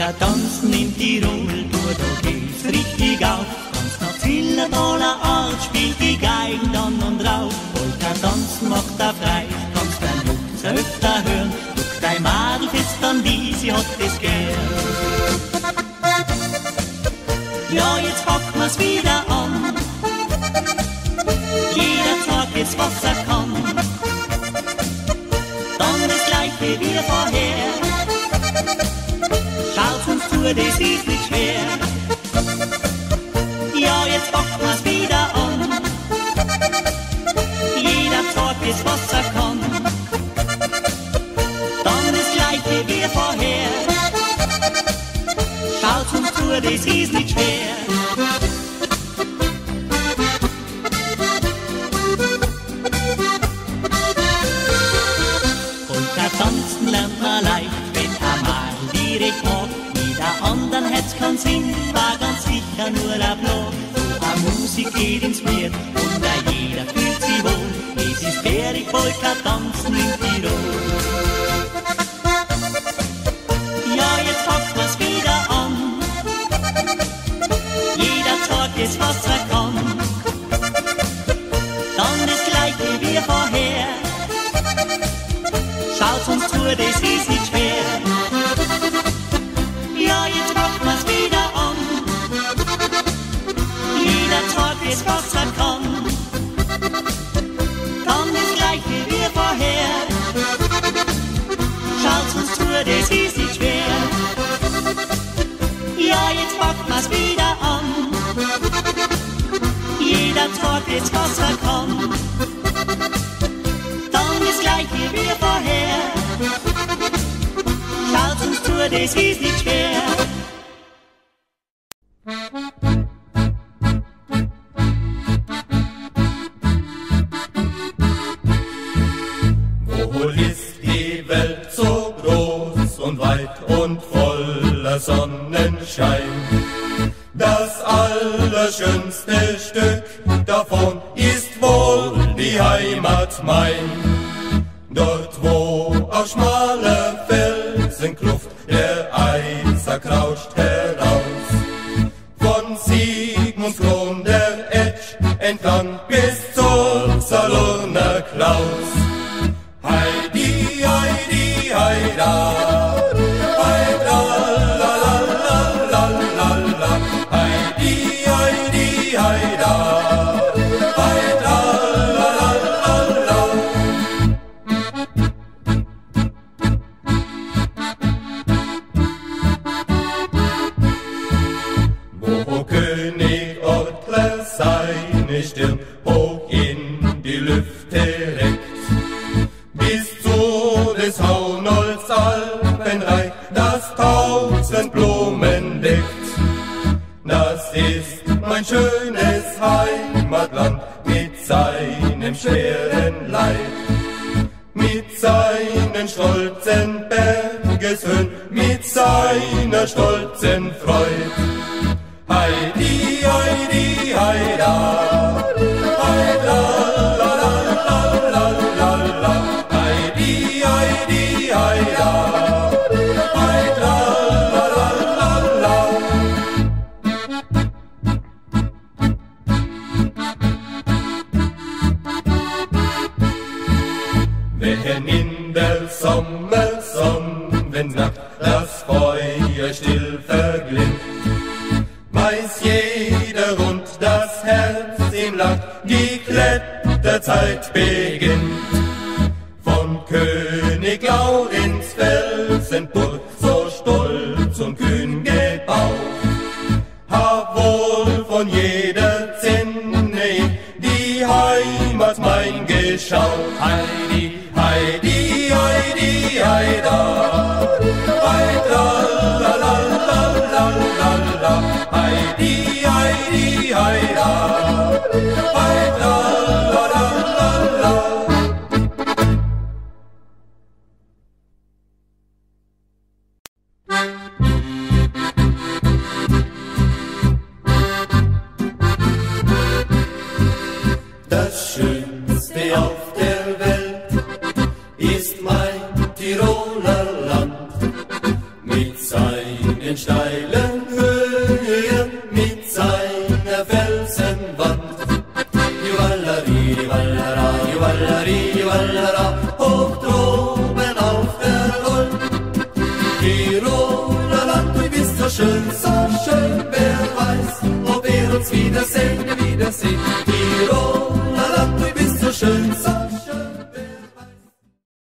Tanzen in Tirol, da geht's richtig auf. Ganz nach Zillertaler Art spielt die Geigen dann und drauf. Polka tanzen macht er frei, kannst dein Lutz öfter hören. Guck dein Madel fest an die, sie hat es gern. Ja, jetzt packen wir's wieder an. Jeder zeigt jetzt, was er kann. Dann das Gleiche wie vorher. Schaut uns zu, das ist nicht schwer. Ja, jetzt packen wir's wieder an. Jeder zeigt jetzt, was er kann. Dann das Gleiche wie vorher. Schaut uns zu, das ist nicht schwer. Polka tanzen lernt man leicht, wenn er mal direkt mag. Jeder anderen Herz kann singen, war ganz sicher nur Applaus. So eine Musik geht ins Blut und jeder fühlt sich wohl. Es ist bärig Polka tanzen in Tirol. Ja, jetzt packen wir's wieder an. Jeder zeigt jetzt, was er kann. Dann das Gleiche wie vorher. Schaut uns zu, das ist nicht schwer. Ja, jetzt packen wir's wieder an. Jeder zeigt jetzt, was er kann. Dann das Gleiche wie vorher. Schaut uns zu, das ist nicht schwer. Ja, jetzt packen wir's wieder an. Jeder zeigt jetzt, was er kann. Dann das Gleiche wie vorher. Schaut uns zu, das ist nicht schwer. Wohl ist die Welt so groß und weit und voller Sonnenschein. Das allerschönste Stück davon ist wohl die Heimat mein. Dort, wo auf schmaler Felsenkluft der Eiser krauscht heraus. Von Sigmundskron der Etsch entlang bis zur Salurner Klaus. Heidi, Heidi, Heida, Heida, la la la la la la. Heidi, Heidi, Heida, Heida, la la la la. Wo König Ortler seine Stirn hoch in die Lüfte reckt, bis zu des Haunolds Alpenreich das tausend Blumen deckt. Das ist mein schönes Heimatland mit seinem schweren Leib, mit seinen stolzen Bergeshöhen, mit seiner stolzen Freud. Heidi, Heidi, Heida, Heida, la la la la la la. Heidi, Heidi, Heida, Heida, la la la la. Wenn in der Sommersonnennacht das Feuer still verglimmt, weiß jeder und das Herz ihm lacht, die Kletterzeit beginnt. Von König Laurinz Felsenburg, so stolz und kühn gebaut, hab wohl von jeder Zinne die Heimat mein geschaut. Heidi, Heidi, Heidi, Heida, Heida, la la la la la la. Heidi, Heidi, Heida, Heida, la la la la. Das Schönste auf der Welt ist mein Tiroler Land mit seinen den steilen Höhen mit seiner Felsenwand. Juwalari, juwallara, juwalari, juwallara, hoch droben auf der Olm. Tiroler Land, du bist so schön, wer weiß, ob wir uns wiedersehen.